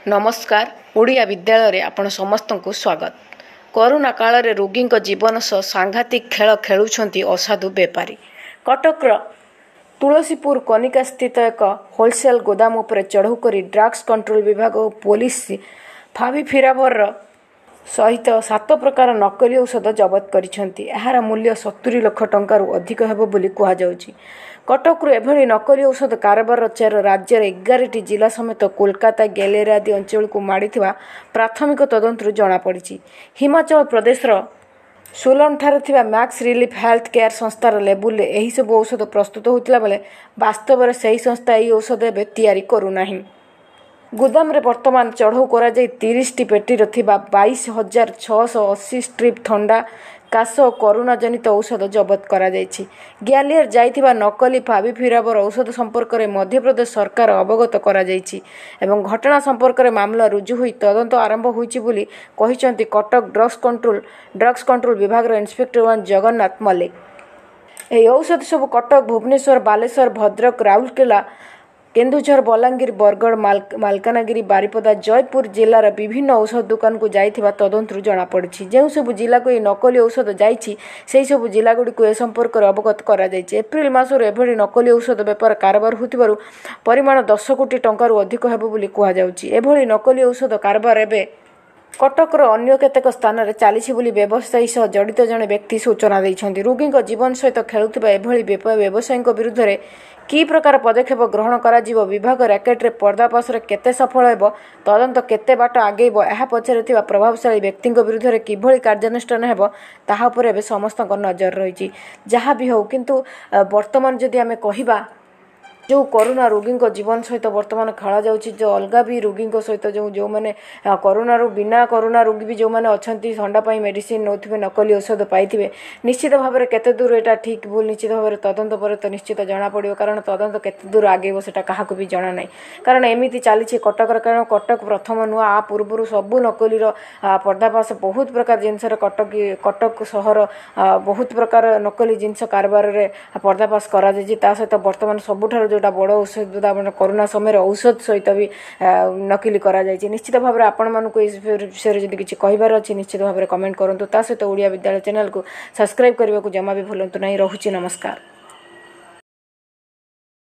नमस्कार। ओडिया विद्यालय आपण समस्त को स्वागत। कोरोना काल रे रोगी जीवन सह सांघातिक खेल खेलुछंती असाधु बेपारी। कटक तुलसीपुर कनिका स्थित एक होलसेल गोदाम उपर चढ़ऊ कर ड्रग्स कंट्रोल विभाग और पुलिस फाविपिरावर सहित 7 प्रकार नकली औषध जबत करिसेंती। एहार मूल्य 70 लाख टंका अधिक हेबो बोली कुहा जाउची। कटक एभली नकली औषध कारबार चेर राज्य 11टी जिला समेत कोलकाता गैलेरी आदि अंचल को माड़ीथिबा प्राथमिक तदंतर जणा पड़िछि। हिमाचल प्रदेश सोलन ठारे थिबा मैक्स रिलीफ हेल्थ केयर संस्थार लेबुल एही सब औषध प्रस्तुत होतिला बेले वास्तव में सही संस्था एही औषध एबे तैयारी करू नाही। गोदाम रे वर्तमान चढ़ऊ करा जाय 30टी पेटी रथिबा 22,680 स्ट्रिप थंडा काश और कोरोना जनित औषध जबत करा जायछि। ग्वालियर जाइथिबा नकली फाविपिरावर औषध संपर्क में मध्य प्रदेश सरकार अवगत करा जायछि एवं घटना संपर्क में मामला रुजु हुई तदंत आरंभ होइछि बोली कहिसंती कटक ड्रग्स कंट्रोल विभाग इंस्पेक्टर 1 जगन्नाथ मल्लिक। एही औषध सब कटक भुवनेश्वर बालेश्वर भद्रक राउरकेला केन्दुझर बलांगीर बरगढ़ मालकानगिरी बारिपदा जयपुर जिलार विभिन्न औषध दुकान को जाइथिबा तदंतर जणा पड़िछि। जेउ सब जिला को नकली औषध जाइछि सेही सब जिला गुडी को ए संपर्क में अवगत करा जाइछि। एप्रिल मासर एभली नकली औषध व्यापार कारबार होतिबारु परिमाण 10 कोटी टंकार अधिक हेबो बोली कुहा जाउछि। एभली नकली औषध कारबार एबे कटकर अन्य केतेक स्थान में चली बोली व्यवसायी सह जड़ित जड़े व्यक्ति सूचना देइछन्ति। रोगी जीवन सहित खेलुथिबा एभली व्यवसायी विरुद्ध में कि प्रकार पदक्षेप ग्रहण करा जीवो, विभाग रैकेट रे पर्दाफाश रे केते सफल हेबो, तदंत केते बाट आगेइबो, एहा पछरे थिबा प्रभावशाली व्यक्ति विरुद्ध में किभली कार्यानुष्ठान हेबो ताहा उपरे एबे समस्तक नजर रहिछि। जहाँ भी हो किंतु वर्तमान जदि आमे कहिबा जो कोरोना रोगी जीवन सहित वर्तमान खेला जाउछि, जो अलग भी रोगी सहित जो मैंने कोरोना बिना कोरोना रोगी भी जो मैंने अच्छा ठंडा मेडिसिन नौथिबे नकली औषध पाइथिबे निश्चित भाव में केते दूर एटा ठीक भूल निश्चित भाव में तदंत पर तो निश्चित जना पड़ो। कारण तदंत केते दूर आगे सेटा काहाकू भी जना नहीं। कारण एमिति चली कटक, कारण कटक प्रथम नुआ आ पूर्व सबू नकलीर पर्दाफाश बहुत प्रकार जिनस कटक सहर बहुत प्रकार नकली जिनस कारबार रे पर्दाफाश करा जायछि। ता सहित वर्तमान सबुठार जोटा बड़ औषध कोरोना समय औषध सहित भी नकली करा जायछि। निश्चित भाव में आपण मानक विषय जदि किछि कहिबार अछि निश्चित भाव में कमेंट करंतु। ता सहित ओडिया विद्यालय चैनल को सब्सक्राइब करने को जमा भी भूलंतु नहीं। रहुछि नमस्कार।